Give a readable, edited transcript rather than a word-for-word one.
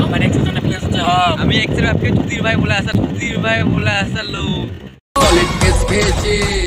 মানে একজন প্লেস হচ্ছে আমি এক্সের বাপকে চুদির ভাই বলে আসা লোক কলেজ কেস খেয়েছে